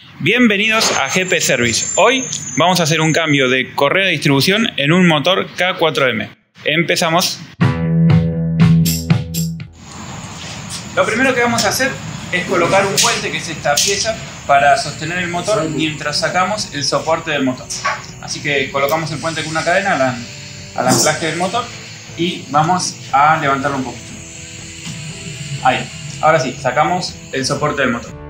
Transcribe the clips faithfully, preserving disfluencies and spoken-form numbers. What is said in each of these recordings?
Bienvenidos a G P Service. Hoy vamos a hacer un cambio de correa de distribución en un motor K cuatro M. Empezamos. Lo primero que vamos a hacer es colocar un puente, que es esta pieza, para sostener el motor mientras sacamos el soporte del motor. Así que colocamos el puente con una cadena al, al anclaje del motor y vamos a levantarlo un poquito. Ahí. Ahora sí, sacamos el soporte del motor.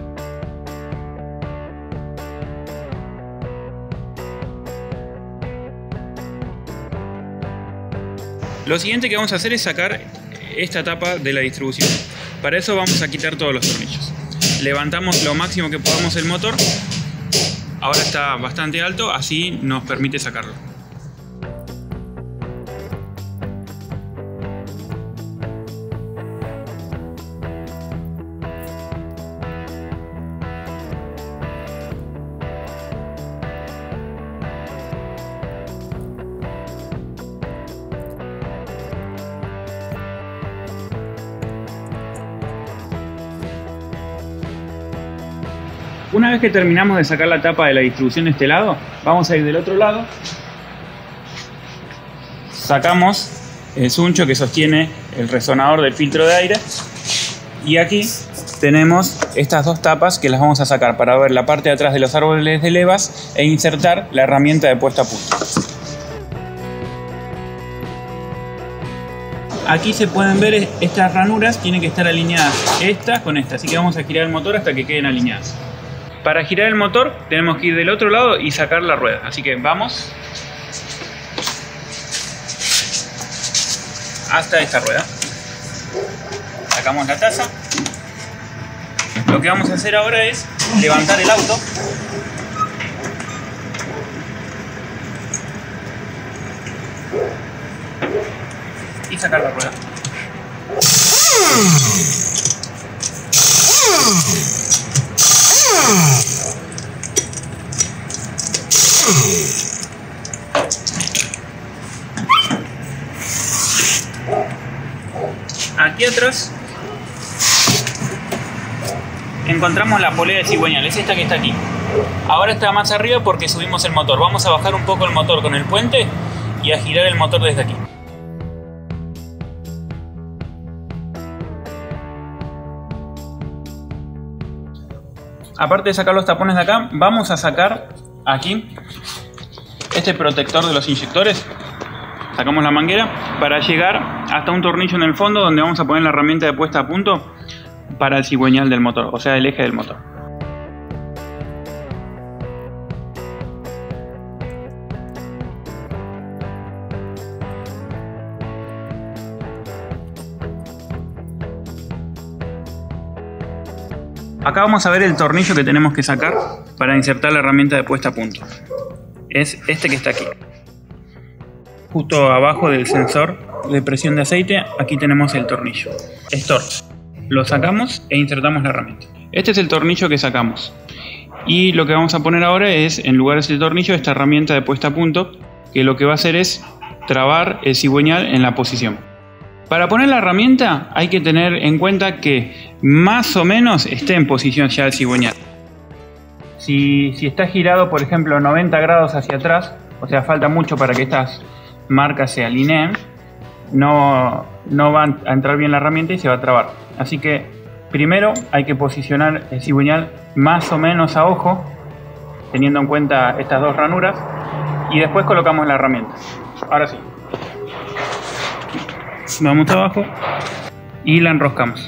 Lo siguiente que vamos a hacer es sacar esta tapa de la distribución. Para eso vamos a quitar todos los tornillos. Levantamos lo máximo que podamos el motor. Ahora está bastante alto, así nos permite sacarlo. Una vez que terminamos de sacar la tapa de la distribución de este lado, vamos a ir del otro lado. Sacamos el suncho que sostiene el resonador del filtro de aire. Y aquí tenemos estas dos tapas que las vamos a sacar para ver la parte de atrás de los árboles de levas e insertar la herramienta de puesta a punto. Aquí se pueden ver estas ranuras, tienen que estar alineadas estas con estas, así que vamos a girar el motor hasta que queden alineadas. Para girar el motor tenemos que ir del otro lado y sacar la rueda. Así que vamos hasta esta rueda. Sacamos la taza. Lo que vamos a hacer ahora es levantar el auto. Y sacar la rueda. Aquí atrás encontramos la polea de cigüeñal, es esta que está aquí. Ahora está más arriba porque subimos el motor. Vamos a bajar un poco el motor con el puente y a girar el motor desde aquí. Aparte de sacar los tapones de acá, vamos a sacar aquí este protector de los inyectores. Sacamos la manguera para llegar hasta un tornillo en el fondo donde vamos a poner la herramienta de puesta a punto para el cigüeñal del motor, o sea el eje del motor. Acá vamos a ver el tornillo que tenemos que sacar para insertar la herramienta de puesta a punto. Es este que está aquí. Justo abajo del sensor de presión de aceite, aquí tenemos el tornillo. Storch. Lo sacamos e insertamos la herramienta. Este es el tornillo que sacamos. Y lo que vamos a poner ahora es, en lugar de ese tornillo, esta herramienta de puesta a punto, que lo que va a hacer es trabar el cigüeñal en la posición. Para poner la herramienta hay que tener en cuenta que más o menos esté en posición ya el cigüeñal. Si, si está girado, por ejemplo, noventa grados hacia atrás, o sea, falta mucho para que estas marcas se alineen, no, no va a entrar bien la herramienta y se va a trabar. Así que primero hay que posicionar el cigüeñal más o menos a ojo, teniendo en cuenta estas dos ranuras, y después colocamos la herramienta. Ahora sí. Vamos abajo y la enroscamos.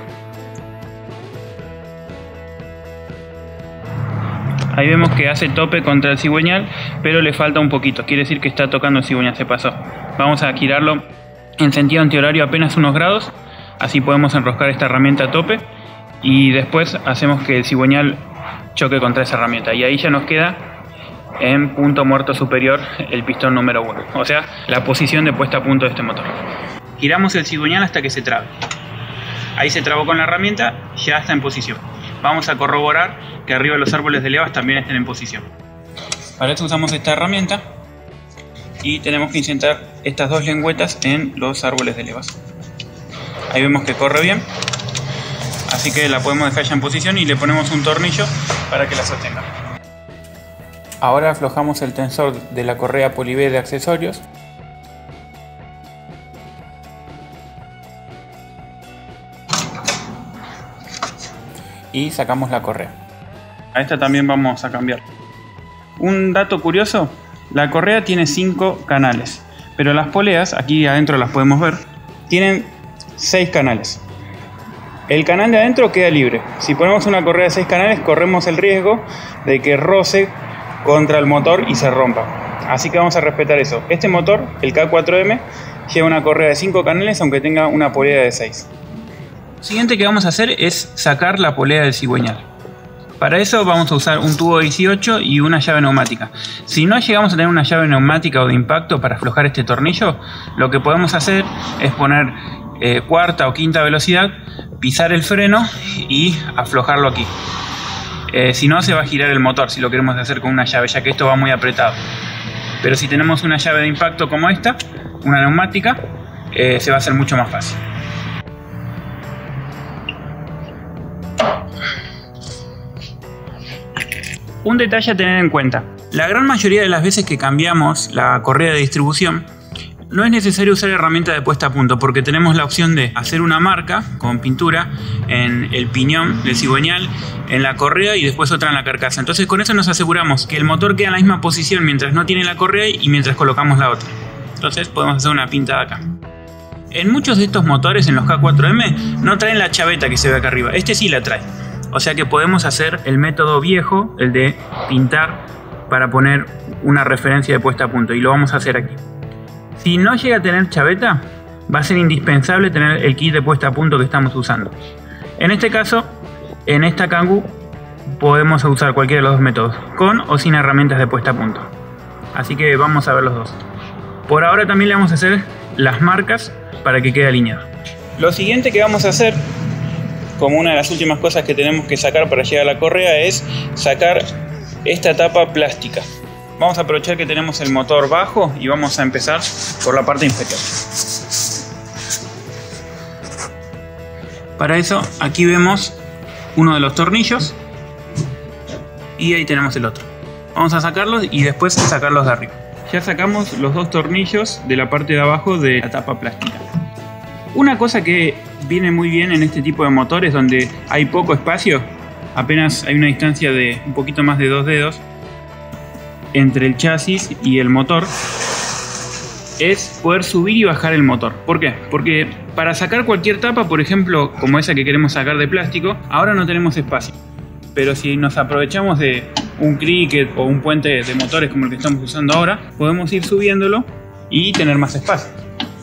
Ahí vemos que hace tope contra el cigüeñal, pero le falta un poquito, quiere decir que está tocando el cigüeñal, se pasó. Vamos a girarlo en sentido antihorario apenas unos grados, así podemos enroscar esta herramienta a tope y después hacemos que el cigüeñal choque contra esa herramienta y ahí ya nos queda en punto muerto superior el pistón número uno, o sea, la posición de puesta a punto de este motor. Giramos el cigüeñal hasta que se trabe. Ahí se trabó con la herramienta, ya está en posición. Vamos a corroborar que arriba los árboles de levas también estén en posición. Para eso usamos esta herramienta y tenemos que insertar estas dos lengüetas en los árboles de levas. Ahí vemos que corre bien. así que la podemos dejar ya en posición y le ponemos un tornillo para que la sostenga. Ahora aflojamos el tensor de la correa Poly-B de accesorios. Y sacamos la correa. A esta también vamos a cambiar. Un dato curioso, la correa tiene cinco canales, pero las poleas, aquí adentro las podemos ver, tienen seis canales. El canal de adentro queda libre. Si ponemos una correa de seis canales, corremos el riesgo de que roce contra el motor y se rompa. Así que vamos a respetar eso. Este motor, el K cuatro M, lleva una correa de cinco canales aunque tenga una polea de seis. Lo siguiente que vamos a hacer es sacar la polea del cigüeñal. Para eso vamos a usar un tubo dieciocho y una llave neumática. Si no llegamos a tener una llave neumática o de impacto para aflojar este tornillo, lo que podemos hacer es poner eh, cuarta o quinta velocidad, pisar el freno y aflojarlo aquí. Eh, si no, se va a girar el motor si lo queremos hacer con una llave, ya que esto va muy apretado. Pero si tenemos una llave de impacto como esta, una neumática, eh, se va a hacer mucho más fácil. Un detalle a tener en cuenta: la gran mayoría de las veces que cambiamos la correa de distribución, no es necesario usar herramientas de puesta a punto, porque tenemos la opción de hacer una marca con pintura en el piñón del cigüeñal, en la correa y después otra en la carcasa. Entonces con eso nos aseguramos que el motor queda en la misma posición mientras no tiene la correa y mientras colocamos la otra. Entonces podemos hacer una pintada acá. En muchos de estos motores, en los K cuatro M, no traen la chaveta que se ve acá arriba. Este sí la trae. O sea que podemos hacer el método viejo, el de pintar para poner una referencia de puesta a punto, y lo vamos a hacer aquí. Si no llega a tener chaveta, va a ser indispensable tener el kit de puesta a punto que estamos usando. En este caso, en esta Kangoo podemos usar cualquiera de los dos métodos, con o sin herramientas de puesta a punto. Así que vamos a ver los dos. Por ahora también le vamos a hacer las marcas para que quede alineado. Lo siguiente que vamos a hacer, como una de las últimas cosas que tenemos que sacar para llegar a la correa, es sacar esta tapa plástica. Vamos a aprovechar que tenemos el motor bajo y vamos a empezar por la parte inferior. Para eso, aquí vemos uno de los tornillos y ahí tenemos el otro. Vamos a sacarlos y después sacarlos de arriba. Ya sacamos los dos tornillos de la parte de abajo de la tapa plástica. Una cosa que viene muy bien en este tipo de motores donde hay poco espacio, apenas hay una distancia de un poquito más de dos dedos entre el chasis y el motor, es poder subir y bajar el motor. ¿Por qué? Porque para sacar cualquier tapa, por ejemplo, como esa que queremos sacar de plástico, ahora no tenemos espacio. Pero si nos aprovechamos de un cricket o un puente de motores como el que estamos usando ahora, podemos ir subiéndolo y tener más espacio.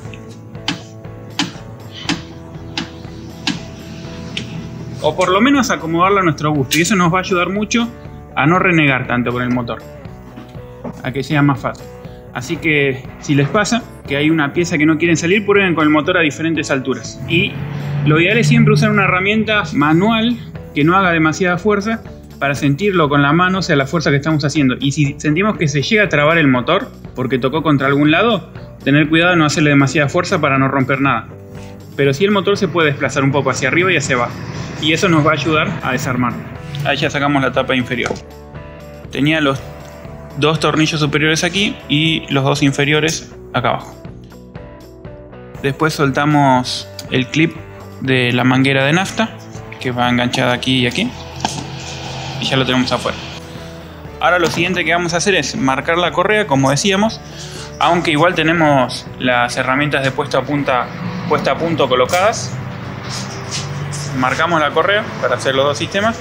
O por lo menos acomodarlo a nuestro gusto, y eso nos va a ayudar mucho a no renegar tanto con el motor, a que sea más fácil. Así que si les pasa que hay una pieza que no quieren salir, prueben con el motor a diferentes alturas. Y lo ideal es siempre usar una herramienta manual que no haga demasiada fuerza para sentirlo con la mano, o sea, la fuerza que estamos haciendo. Y si sentimos que se llega a trabar el motor porque tocó contra algún lado, tener cuidado de no hacerle demasiada fuerza para no romper nada. Pero sí, el motor se puede desplazar un poco hacia arriba y hacia abajo, y eso nos va a ayudar a desarmarlo. Ahí ya sacamos la tapa inferior. Tenía los dos tornillos superiores aquí y los dos inferiores acá abajo. Después soltamos el clip de la manguera de nafta, que va enganchada aquí y aquí, y ya lo tenemos afuera. Ahora lo siguiente que vamos a hacer es marcar la correa, como decíamos, aunque igual tenemos las herramientas de puesta a punta puesta a punto colocadas. Marcamos la correa para hacer los dos sistemas,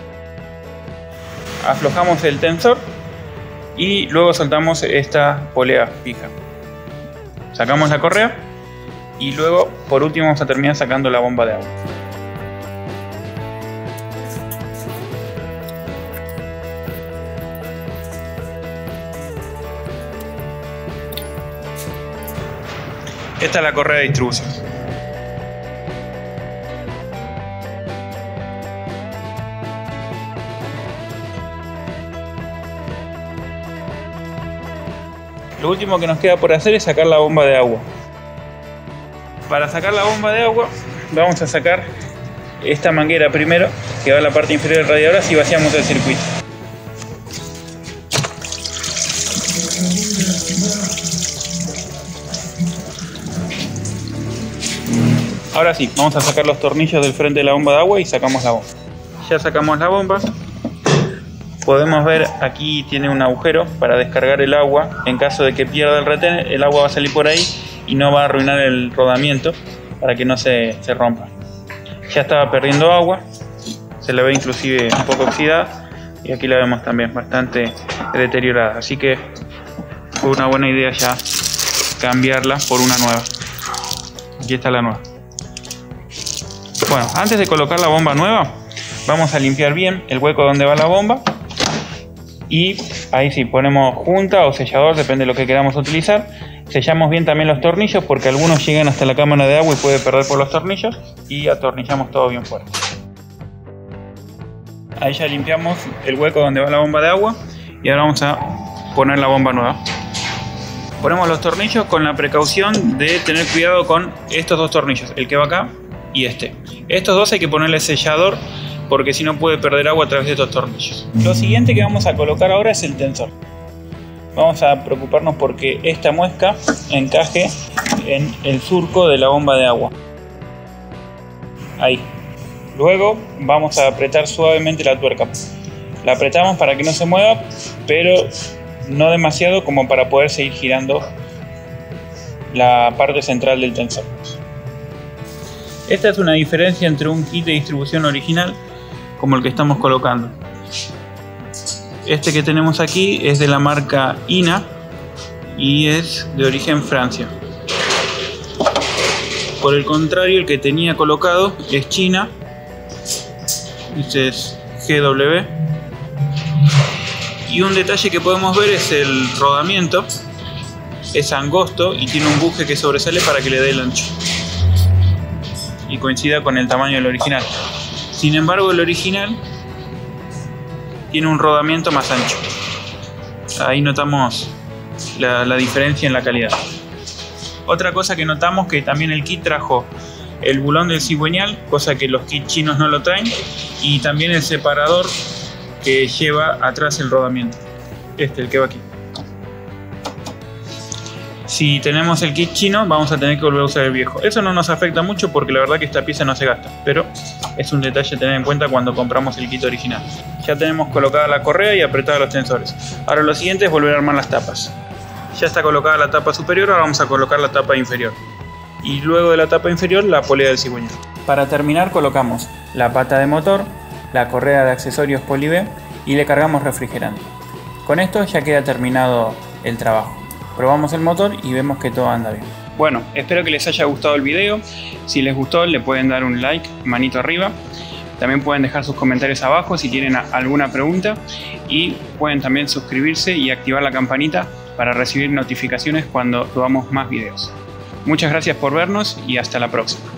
aflojamos el tensor y luego soltamos esta polea fija. Sacamos la correa y luego por último vamos a terminar sacando la bomba de agua. Esta es la correa de distribución. Lo último que nos queda por hacer es sacar la bomba de agua. Para sacar la bomba de agua vamos a sacar esta manguera primero, que va a la parte inferior del radiador, así vaciamos el circuito. Ahora sí, vamos a sacar los tornillos del frente de la bomba de agua y sacamos la bomba. Ya sacamos la bomba. Podemos ver aquí tiene un agujero para descargar el agua. En caso de que pierda el retén, el agua va a salir por ahí y no va a arruinar el rodamiento para que no se, se rompa. Ya estaba perdiendo agua, se la ve inclusive un poco oxidada y aquí la vemos también bastante deteriorada. Así que fue una buena idea ya cambiarla por una nueva. Aquí está la nueva. Bueno, antes de colocar la bomba nueva, vamos a limpiar bien el hueco donde va la bomba. Y ahí sí, ponemos junta o sellador, depende de lo que queramos utilizar. Sellamos bien también los tornillos porque algunos llegan hasta la cámara de agua y puede perder por los tornillos. Y atornillamos todo bien fuerte. Ahí ya limpiamos el hueco donde va la bomba de agua. Y ahora vamos a poner la bomba nueva. Ponemos los tornillos con la precaución de tener cuidado con estos dos tornillos, el que va acá y este. Estos dos hay que ponerle sellador porque si no puede perder agua a través de estos tornillos. Lo siguiente que vamos a colocar ahora es el tensor. Vamos a preocuparnos porque esta muesca encaje en el surco de la bomba de agua. Ahí. Luego vamos a apretar suavemente la tuerca. La apretamos para que no se mueva, pero no demasiado como para poder seguir girando la parte central del tensor. Esta es una diferencia entre un kit de distribución original como el que estamos colocando. Este que tenemos aquí es de la marca I N A y es de origen Francia. Por el contrario, el que tenía colocado es China. Este es G W. Y un detalle que podemos ver es el rodamiento. Es angosto y tiene un buje que sobresale para que le dé el ancho y coincida con el tamaño del original. Sin embargo, el original tiene un rodamiento más ancho. Ahí notamos la, la diferencia en la calidad. Otra cosa que notamos que también el kit trajo el bulón del cigüeñal, cosa que los kits chinos no lo traen, y también el separador que lleva atrás el rodamiento. Este, el que va aquí. Si tenemos el kit chino, vamos a tener que volver a usar el viejo. Eso no nos afecta mucho porque la verdad que esta pieza no se gasta, pero es un detalle a tener en cuenta cuando compramos el kit original. Ya tenemos colocada la correa y apretados los tensores. Ahora lo siguiente es volver a armar las tapas. Ya está colocada la tapa superior, ahora vamos a colocar la tapa inferior. Y luego de la tapa inferior, la polea del cigüeñal. Para terminar colocamos la pata de motor, la correa de accesorios Poli-B y le cargamos refrigerante. Con esto ya queda terminado el trabajo. Probamos el motor y vemos que todo anda bien. Bueno, espero que les haya gustado el video. Si les gustó, le pueden dar un like, manito arriba. También pueden dejar sus comentarios abajo si tienen alguna pregunta. Y pueden también suscribirse y activar la campanita para recibir notificaciones cuando subamos más videos. Muchas gracias por vernos y hasta la próxima.